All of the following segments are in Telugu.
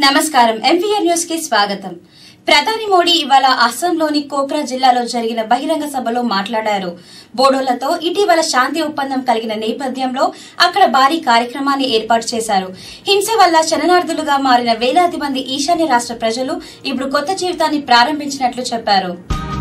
నమస్కారం MVR న్యూస్ కి స్వాగతం. ప్రధాని మోడీ ఇవాళ అస్సాంలోని కోక్రా జిల్లాలో జరిగిన బహిరంగ సభలో మాట్లాడారు. బోడోలతో ఇటీవల శాంతి ఒప్పందం కలిగిన నేపథ్యంలో అక్కడ భారీ కార్యక్రమాన్ని ఏర్పాటు చేశారు. హింస వల్ల శరణార్థులుగా మారిన వేలాది మంది ఈశాన్య రాష్ట్ర ప్రజలు ఇప్పుడు కొత్త జీవితాన్ని ప్రారంభించినట్లు చెప్పారు.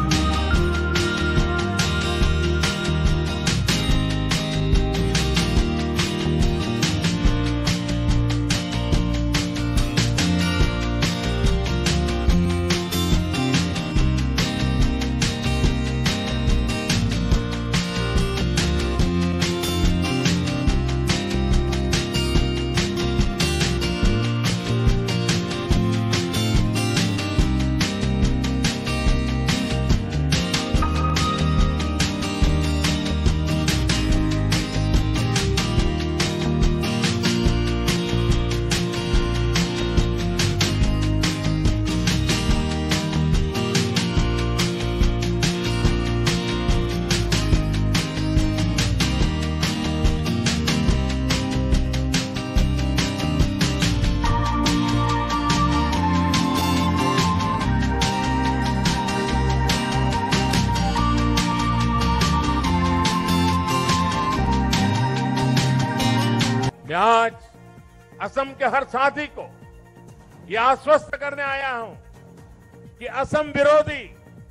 मैं आज असम के हर साथी को यह आश्वस्त करने आया हूं कि असम विरोधी,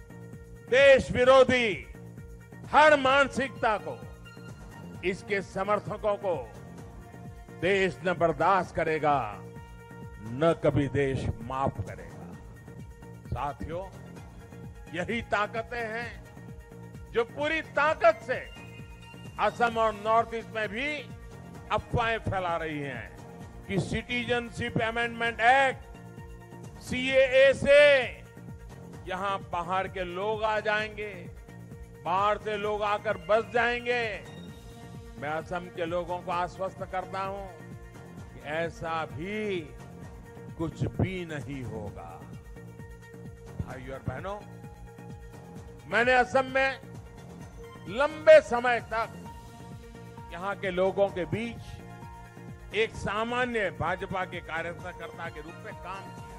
देश विरोधी हर मानसिकता को, इसके समर्थकों को देश न बर्दाश्त करेगा, न कभी देश माफ करेगा। साथियों, यही ताकतें हैं जो पूरी ताकत से असम और नॉर्थ ईस्ट में भी अफवाहें फैला रही हैं कि सिटीजनशिप अमेंडमेंट एक्ट CAA से यहां बाहर के लोग आ जाएंगे, बाहर से लोग आकर बस जाएंगे। मैं असम के लोगों को आश्वस्त करता हूं कि ऐसा भी कुछ भी नहीं होगा। भाइयों और बहनों, मैंने असम में लंबे समय तक यहां के लोगों के बीच एक सामान्य भाजपा के कार्यकर्ता के रूप में काम किया।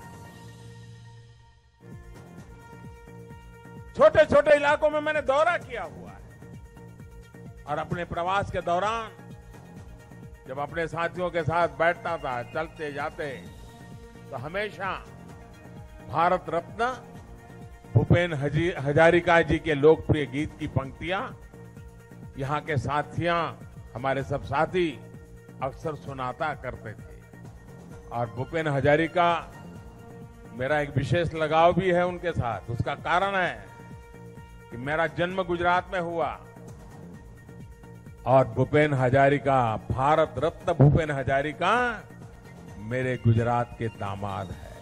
छोटे छोटे इलाकों में मैंने दौरा किया हुआ है और अपने प्रवास के दौरान जब अपने साथियों के साथ बैठता था, चलते जाते, तो हमेशा भारत रत्न भूपेन हजारिका जी के लोकप्रिय गीत की पंक्तियां यहां के साथियां, हमारे सब साथी अक्सर सुनाता करते थे। और भूपेन हजारिका, मेरा एक विशेष लगाव भी है उनके साथ। उसका कारण है कि मेरा जन्म गुजरात में हुआ और भूपेन हजारिका, भारत रत्न भूपेन हजारिका मेरे गुजरात के दामाद है।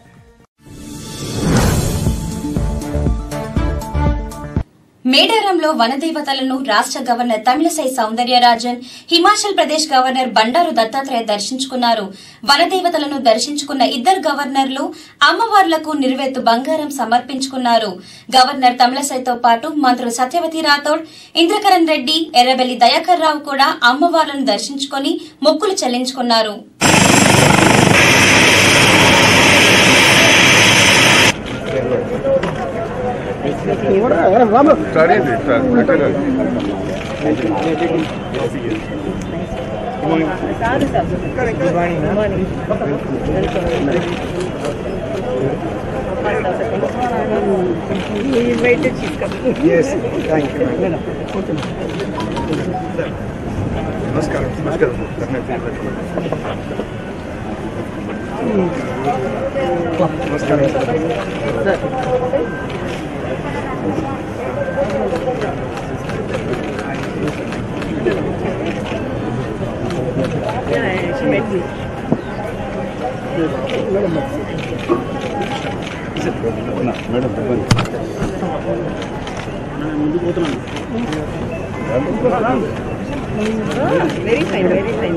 మేడారంలో వనదేవతలను రాష్ట్ర గవర్నర్ తమిళసై సౌందర్యరాజన్, హిమాచల్ ప్రదేశ్ గవర్నర్ బండారు దత్తాత్రేయ దర్శించుకున్నారు. వనదేవతలను దర్శించుకున్న ఇద్దరు గవర్నర్లు అమ్మవార్లకు నిర్వేత్తు బంగారం సమర్పించుకున్నారు. గవర్నర్ తమిళసైతో పాటు మంత్రులు సత్యవతి రాథోడ్, ఇంద్రకరణ్ రెడ్డి, ఎర్రబెల్లి దయాకర్ రావు కూడా అమ్మవార్లను దర్శించుకుని మొక్కులు చెల్లించుకున్నారు. Very fine, very fine.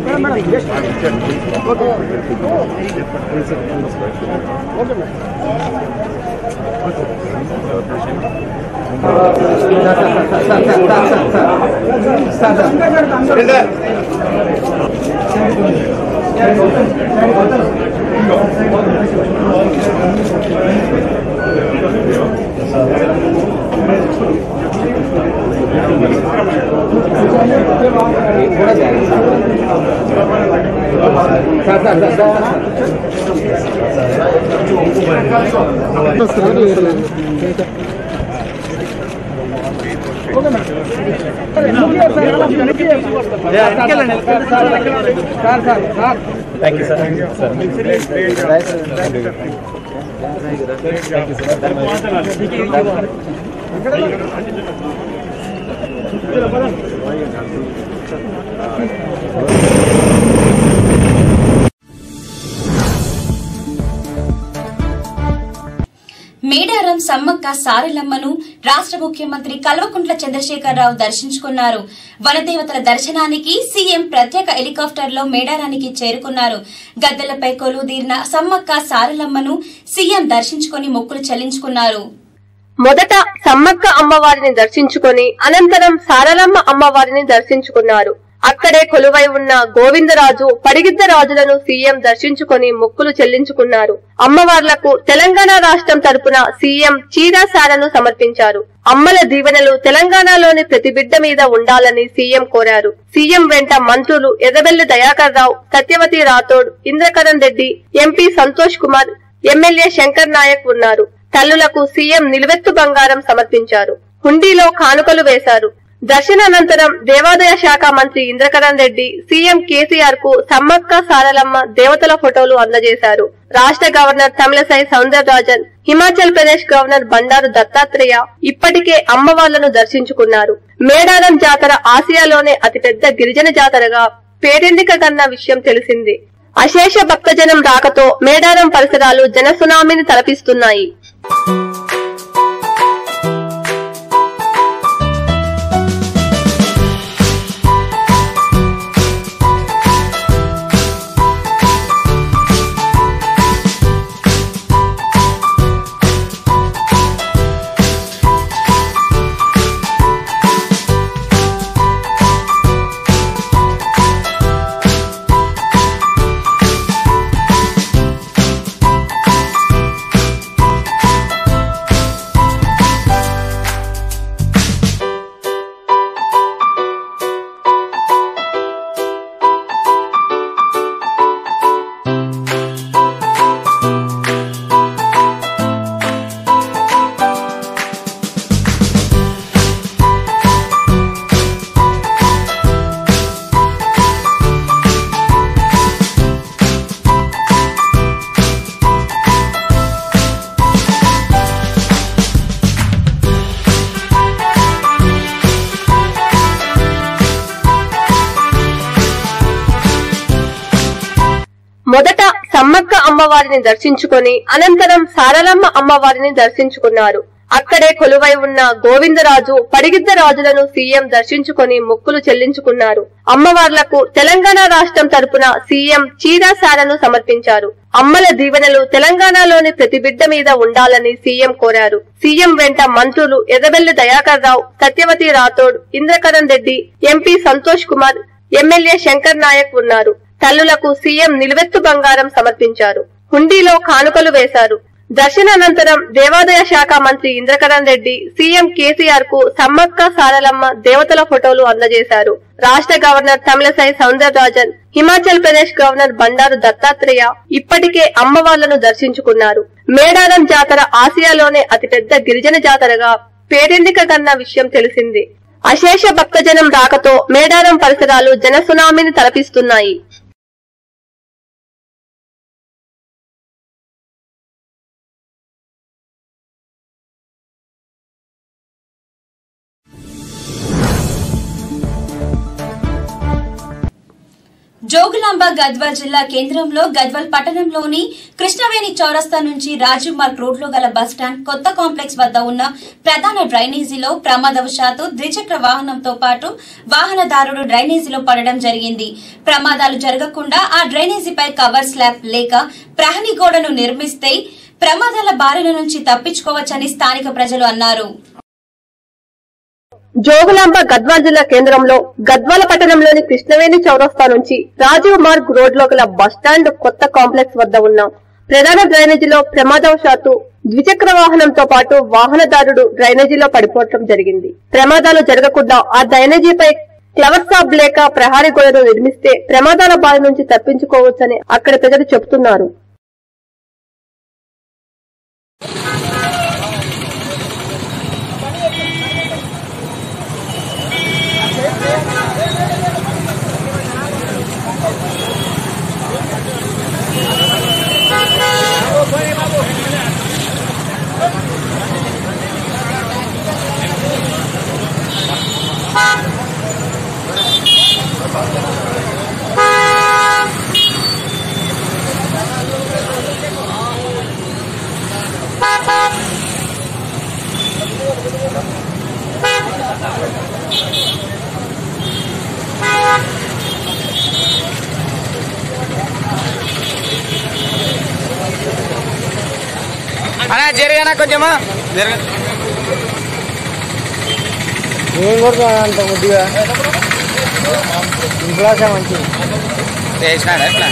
Okay. Thank you, sir. Medaram Sammakka సారలమ్మను రాష్ట్ర ముఖ్యమంత్రి కల్వకుంట్ల చంద్రశేఖరరావు దర్శించుకున్నారు. వనదేవతల దర్శనానికి సీఎం ప్రత్యేక హెలికాప్టర్లో మేడారానికి చేరుకున్నారు. గద్దెలపై కొలువుదీరిన సమ్మక్క సారలమ్మను సీఎం దర్శించుకుని మొక్కులు చెల్లించుకున్నారు. మొదట సమ్మక్క అమ్మవారిని దర్శించుకుని అనంతరం సారలమ్మ అమ్మవారిని దర్శించుకున్నారు. అక్కడే కొలువై ఉన్న గోవిందరాజు పడిగిద్ద రాజులను సీఎం దర్శించుకుని మొక్కులు చెల్లించుకున్నారు. అమ్మవార్లకు తెలంగాణ రాష్ట్రం తరపున సీఎం చీరాసారను సమర్పించారు. అమ్మల దీవెనలు తెలంగాణలోని ప్రతి బిడ్డ మీద ఉండాలని సీఎం కోరారు. సీఎం వెంట మంత్రులు ఎర్రబెల్లి దయాకర్ రావు, సత్యవతి రాథోడ్, ఇంద్రకరణ్ రెడ్డి, ఎంపీ సంతోష్ కుమార్, ఎమ్మెల్యే శంకర్ నాయక్ ఉన్నారు. తల్లులకు సీఎం నిలువెత్తు బంగారం సమర్పించారు. హుండీలో కానుకలు వేశారు. దర్శనానంతరం దేవాదాయ శాఖ మంత్రి ఇంద్రకరణ్ రెడ్డి సీఎం కేసీఆర్ కు సమ్మక్క సారలమ్మ దేవతల ఫోటోలు అందజేశారు. రాష్ట్ర గవర్నర్ తమిళసై సౌందరరాజన్, హిమాచల్ ప్రదేశ్ గవర్నర్ బండారు దత్తాత్రేయ ఇప్పటికే అమ్మవార్లను దర్శించుకున్నారు. మేడారం జాతర ఆసియాలోనే అతిపెద్ద గిరిజన జాతరగా పేరెందికగన్న విషయం తెలిసింది. అశేష భక్తజనం రాకతో మేడారం పరిసరాలు జన సునామీని తలపిస్తున్నాయి. మొదట సమ్మక్క అమ్మవారిని దర్శించుకుని అనంతరం సారలమ్మ అమ్మవారిని దర్శించుకున్నారు. అక్కడే కొలువై ఉన్న గోవిందరాజు పడిగిద్ద రాజులను సీఎం దర్శించుకుని మొక్కులు చెల్లించుకున్నారు. అమ్మవార్లకు తెలంగాణ రాష్ట్రం తరపున సీఎం చీరాసారను సమర్పించారు. అమ్మల దీవెనలు తెలంగాణలోని ప్రతి బిడ్డ మీద ఉండాలని సీఎం కోరారు. సీఎం వెంట మంత్రులు ఎర్రబెల్లి దయాకర్ రావు, సత్యవతి రాథోడ్, ఇంద్రకరణ్ రెడ్డి, ఎంపీ సంతోష్ కుమార్, ఎమ్మెల్యే శంకర్ నాయక్ ఉన్నారు. తల్లులకు సీఎం నిలువెత్తు బంగారం సమర్పించారు. హుండీలో కానుకలు వేశారు. దర్శనానంతరం దేవాదాయ శాఖ మంత్రి ఇంద్రకరణ్ రెడ్డి సీఎం కేసీఆర్ కు సమ్మక్క సారలమ్మ దేవతల ఫోటోలు అందజేశారు. రాష్ట్ర గవర్నర్ తమిళసై సౌందరరాజన్, హిమాచల్ ప్రదేశ్ గవర్నర్ బండారు దత్తాత్రేయ ఇప్పటికే అమ్మవార్లను దర్శించుకున్నారు. మేడారం జాతర ఆసియాలోనే అతిపెద్ద గిరిజన జాతరగా పేరెందికగన్న విషయం తెలిసింది. అశేష భక్తజనం రాకతో మేడారం పరిసరాలు జన సునామీని తలపిస్తున్నాయి. జోగులాంబ గద్వాల్ జిల్లా కేంద్రంలో గద్వాల్ పట్టణంలోని కృష్ణవేణి చౌరస్తా నుంచి రాజీవ్ మార్గ్ రోడ్లో గల బస్టాండ్ కొత్త కాంప్లెక్స్ వద్ద ఉన్న ప్రధాన డ్రైనేజీలో ప్రమాదవశాత్తు ద్విచక్ర వాహనంతో పాటు వాహనదారుడు డ్రైనేజీలో పడడం జరిగింది. ప్రమాదాలు జరగకుండా ఆ డ్రైనేజీపై కవర్ స్లాబ్ లేక ప్రహరీ గోడను నిర్మిస్తే ప్రమాదాల బారిన నుంచి తప్పించుకోవచ్చని స్థానిక ప్రజలు అన్నారు. జోగులాంబ గద్వాల్ జిల్లా కేంద్రంలో గద్వాల పట్టణంలోని కృష్ణవేణి చౌరస్తా నుంచి రాజీవ్ మార్గ్ రోడ్ లో గల బస్టాండ్ కొత్త కాంప్లెక్స్ వద్ద ఉన్న ప్రధాన డ్రైనేజీలో ప్రమాదవశాత్తు ద్విచక్ర వాహనంతో పాటు వాహనదారుడు డ్రైనేజీలో పడిపోవడం జరిగింది. ప్రమాదాలు జరగకుండా ఆ డ్రైనేజీపై క్లవర్ సాబ్ లేక ప్రహారీ గోడను నిర్మిస్తే ప్రమాదాల బారి నుంచి తప్పించుకోవచ్చని అక్కడి ప్రజలు చెబుతున్నారు. అన్నా జరిగానా కొంచెమా ఏం కొడుతున్నా అంత కొద్దిగా ఇంట్లో మంచి చేసినాడా ఎట్లా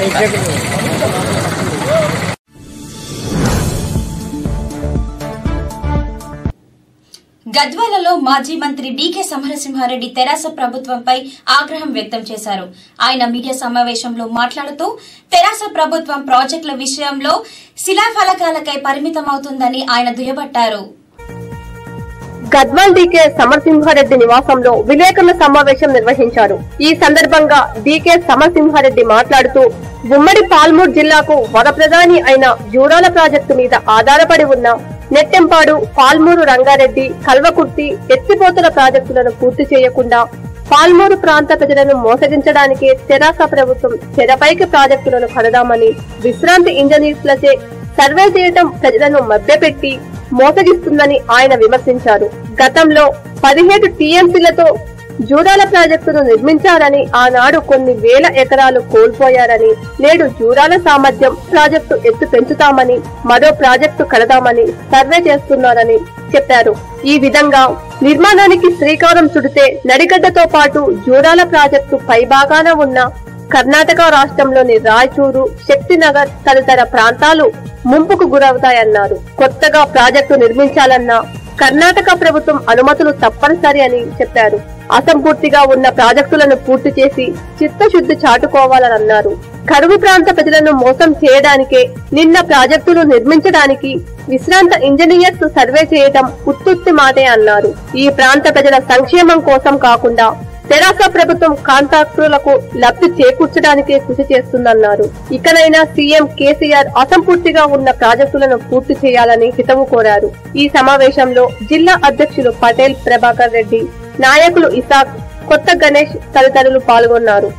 గద్వాలలో మాజీ మంత్రి డీకే సమరసింహారెడ్డి తెరాస ప్రభుత్వంపై ఆగ్రహం వ్యక్తం చేశారు. ఆయన మీడియా సమావేశంలో మాట్లాడుతూ తెరాస ప్రభుత్వం ప్రాజెక్టుల విషయంలో శిలాఫలకాలకై పరిమితమవుతుందని ఆయన దుయ్యబట్టారు. గద్వాల్ డీకే సమరసింహారెడ్డి నివాసంలో విలేకరుల సమావేశం నిర్వహించారు. ఈ సందర్భంగా డీకే సమరసింహారెడ్డి మాట్లాడుతూ ఉమ్మడి పాల్మూరు జిల్లాకు వరప్రధాని అయిన జూరాల ప్రాజెక్టు మీద ఆధారపడి ఉన్న నెట్టెంపాడు, పాల్మూరు రంగారెడ్డి, కల్వకుర్తి ఎత్తిపోతల ప్రాజెక్టులను పూర్తి చేయకుండా పాల్మూరు ప్రాంత ప్రజలను మోసగించడానికే తెరాస ప్రభుత్వం తెరపైకి ప్రాజెక్టులను కడదామని విశ్రాంతి ఇంజనీర్లచే సర్వే చేయడం ప్రజలను మభ్యపెట్టి మోసగిస్తుందని ఆయన విమర్శించారు. గతంలో 17 టీఎంసీలతో జూరాల ప్రాజెక్టును నిర్మించారని, ఆనాడు కొన్ని వేల ఎకరాలు కోల్పోయారని, నేడు జూరాల సామర్థ్యం ప్రాజెక్టు ఎత్తు పెంచుతామని, మరో ప్రాజెక్టు కడదామని సర్వే చేస్తున్నారని చెప్పారు. ఈ విధంగా నిర్మాణానికి శ్రీకారం చుడితే నడిగడ్డతో పాటు జూరాల ప్రాజెక్టు పైభాగాన ఉన్న కర్ణాటక రాష్ట్రంలోని రాయచూరు, శక్తినగర్ తదితర ప్రాంతాలు ముంపుకు గురవుతాయన్నారు. కొత్తగా ప్రాజెక్టు నిర్మించాలన్నా కర్ణాటక ప్రభుత్వం అనుమతులు తప్పనిసరి అని చెప్పారు. అసంపూర్తిగా ఉన్న ప్రాజెక్టులను పూర్తి చేసి చిత్తశుద్ధి చాటుకోవాలన్నారు. కరువు ప్రాంత ప్రజలను మోసం చేయడానికే నిన్న ప్రాజెక్టులు నిర్మించడానికి విశ్రాంత ఇంజనీర్స్ సర్వే చేయటం ఉత్తుత్తి మాటే అన్నారు. ఈ ప్రాంత ప్రజల సంక్షేమం కోసం కాకుండా తెరాస ప్రభుత్వం కాంట్రాక్టులకు లబ్ధి చేకూర్చడానికే కృషి చేస్తుందన్నారు. ఇకనైనా సీఎం కేసీఆర్ అసంపూర్తిగా ఉన్న ప్రాజెక్టులను పూర్తి చేయాలని హితవు కోరారు. ఈ సమావేశంలో జిల్లా అధ్యక్షులు పటేల్ ప్రభాకర్ రెడ్డి, నాయకులు ఇసాక్, కొత్త గణేష్ తదితరులు పాల్గొన్నారు.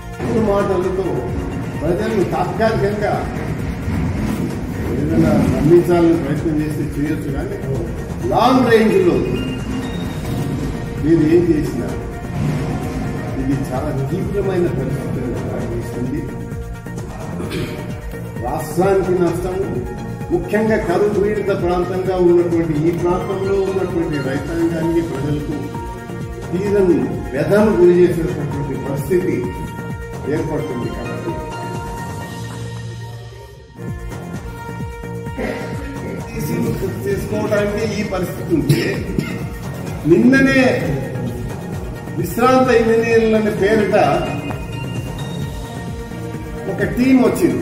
మీరు ఏం చేసినా ఇది చాలా తీవ్రమైన పరిస్థితులను దారితీస్తుంది. రాష్ట్రానికి నష్టం, ముఖ్యంగా కరువు పీడిత ప్రాంతంగా ఉన్నటువంటి ఈ ప్రాంతంలో ఉన్నటువంటి రైతాంగానికి, ప్రజలకు తీరని వ్యధను గురి చేసినటువంటి పరిస్థితి ఏర్పడుతుంది. కాబట్టి చేసుకోవడానికి ఈ పరిస్థితి ఉంటే నిన్ననే విశ్రాంత ఇంజనీర్ల పేరిట ఒక టీం వచ్చింది.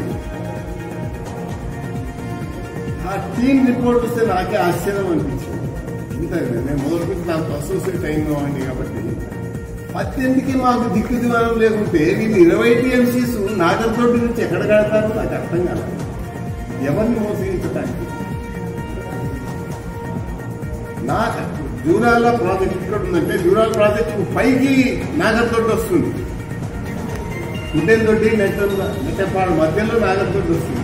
ఆ టీం రిపోర్ట్ వస్తే నాకే ఆశ్చర్యం అనిపించింది. ఇంతగా నేను మొదటి నాకు అసోసియేట్ అయినవాడిని కాబట్టి 18కి మాకు దిక్కు దివానం లేకుంటే వీళ్ళు 20 టీఎంసీస్ నాగర్తోటి నుంచి ఎక్కడ కడతారో నాకు అర్థం కాదు. ఎవరిని మోసగించడానికి జూరాల ప్రాజెక్ట్ ఇక్కడ ఉందంటే జూరాల ప్రాజెక్టు పైకి నాగర్తోటి వస్తుంది. గుడ్డెంతోటి నెట్టెంపాడు మధ్యలో నాగర్తోటి వస్తుంది.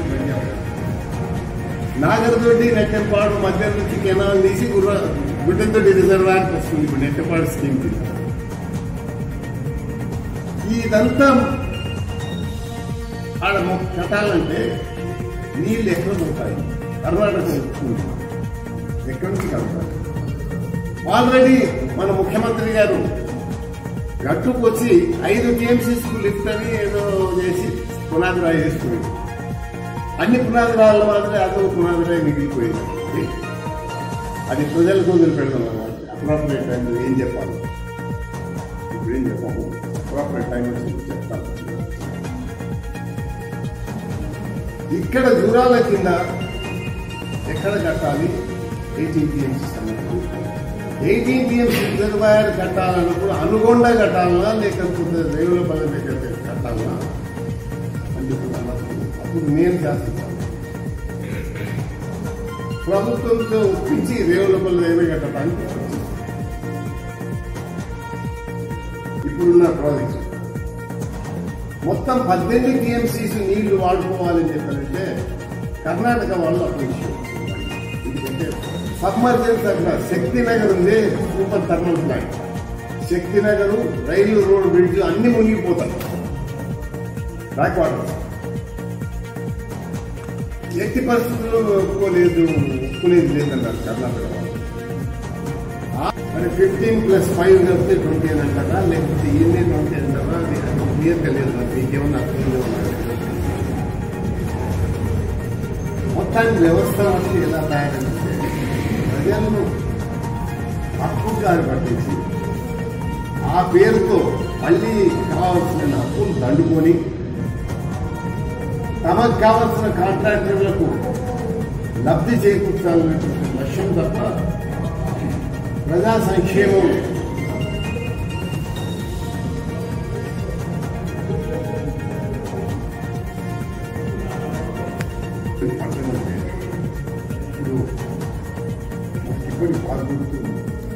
నాగర్తోటి నెట్టెంపాడు మధ్య నుంచి కెనాల్ తీసి గుడ్డెంతోటి రిజర్వాయర్కి వస్తుంది. ఇప్పుడు నెట్టెంపాడు స్కీమ్ ఇదంతా ఆడ కట్టాలంటే నీళ్ళు ఎక్కడ ఉంటాయి? కర్ణాటక ఎక్కడి నుంచి కడతారు? ఆల్రెడీ మన ముఖ్యమంత్రి గారు గట్టుకు వచ్చి 5 టీఎంసీస్ లిఫ్ట్ అని ఏదో చేసి పునాది రాయి చేసుకున్నాడు. అన్ని పునాది రాళ్ళ మాత్రమే అదో పునాదిరే మిగిలిపోయింది. అది ప్రజలకు వదిలిపెడదాం అన్నమాట. అప్రాపరేట్ టైంలో ఏం చెప్పాలి, ఇప్పుడు ఏం చెప్పాము, అప్రాపరేట్ టైం వచ్చి చెప్తాను. ఇక్కడ దూరాల కింద ఎక్కడ కట్టాలి? 18 TMC అన్నప్పుడు 18 TMC రిజర్వాయర్ కట్టాలన్నప్పుడు అనుగొండ కట్టాలన్నా లేకపోతే రేవులపల్లి దగ్గర కట్టాలన్నా అంటే అప్పుడు నేను చేస్తున్నాను. ప్రభుత్వంతో ఒప్పించి రేవులపల్లి దగ్గర కట్టడానికి ఇప్పుడున్న ప్రాజెక్ట్ మొత్తం 18 TMCs నీళ్లు వాడుకోవాలని చెప్పారంటే కర్ణాటక వాళ్ళు అప్లికేషన్. ఎందుకంటే సబ్మర్జెన్స్ అక్కడ శక్తినగర్ ఉంది, super thermal plant. Shaktinagar rail road bridge అన్ని మునిగిపోతాయి. బ్యాక్ వాటర్ ఎట్టి పరిస్థితుల్లో ఒప్పుకునేది లేదన్నారు కర్ణాటక వాళ్ళు. మరి 15+5 కలిపితే 20 అని అంటారా, లేకపోతే ఎన్ని 20 అంటారా? అది క్లియర్గా లేదు. మరి మీకేమన్నా అర్థంగా ఉన్నారు? మొత్తానికి వ్యవస్థ వచ్చి ఎలా తయారంటే ప్రజలను హక్కుగారు పట్టించి ఆ పేరుతో మళ్ళీ కావాల్సిన హక్కులు దండుకొని తమకు కావాల్సిన కాంట్రాక్టర్లకు లబ్ధి చేకూర్చాలనే లక్ష్యం తప్ప ప్రజా సంక్షేమం ఇప్పుడు పాల్గొంటుంది.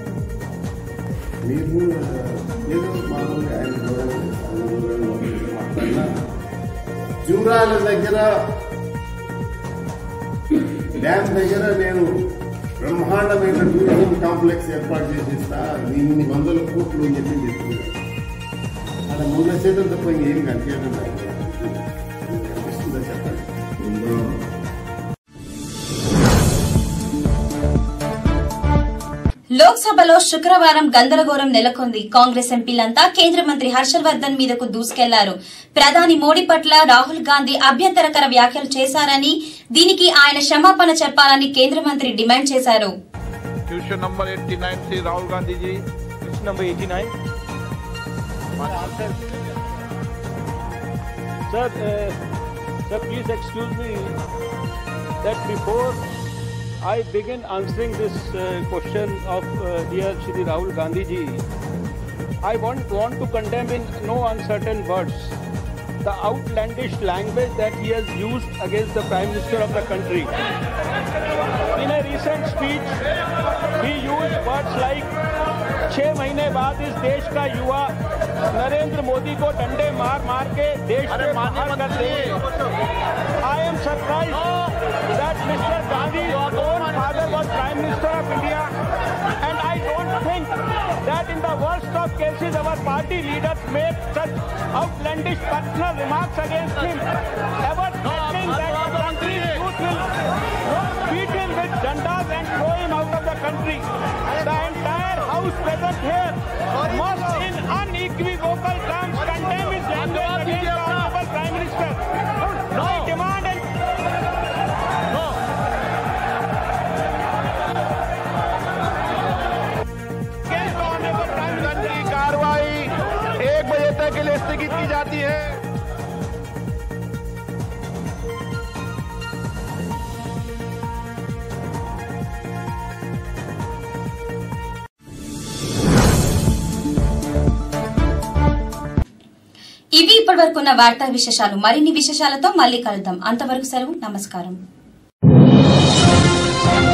మేము ఏదో మామూలుగా ఆయన మాట్లాడినా జూరాల దగ్గర డ్యామ్ దగ్గర నేను బ్రహ్మాండమైన టూరిజం కాంప్లెక్స్ ఏర్పాటు చేసిస్తా, ఇన్ని 100 కోట్లు అని చెప్పింది. అలా ముందు చేయడం తప్ప ఇంకేం కనిపించడం కనిపిస్తుందా చెప్పండి. లోక్సభలో శుక్రవారం గందరగోళం నెలకొంది. కాంగ్రెస్ ఎంపీలంతా కేంద్ర మంత్రి హర్షవర్ధన్ మీదకు దూసుకెళ్లారు. ప్రధాని మోడీ పట్ల రాహుల్ గాంధీ అభ్యంతరకర వ్యాఖ్యలు చేశారని, దీనికి ఆయన క్షమాపణ చెప్పాలని కేంద్ర మంత్రి డిమాండ్ చేశారు. क्वेश्चन नंबर 89 से Rahul Gandhi ji. Question number 89. Sir, please excuse me that before I begin answering this question of dear Shri Rahul Gandhi ji, I want to condemn in no uncertain words the outlandish language that he has used against the Prime Minister of the country. In a recent speech, he used words like 6 महीने बाद इस देश का युवा नरेंद्र मोदी को डंडे मार के देश से बाहर कर दे. I am surprised that Mr. Gandhi's own father was Prime Minister of India, and I don't think that in the worst of cases our party leaders make such outlandish personal remarks against him, ever threatening that the country's youth will beat him with dandas and throw him out of the country. The entire house present here must in unequivocal terms condemn his language against the Honorable Prime Minister. I demand an against the Honorable Prime Minister. की कार्रवाई 1 बजे तक के लिए स्थगित की जाती है. ఇవి ఇప్పటివరకున్న వార్తా విశేషాలు. మరిన్ని విశేషాలతో మళ్ళీ కలుద్దాం. అంతవరకు సెలవు. నమస్కారం.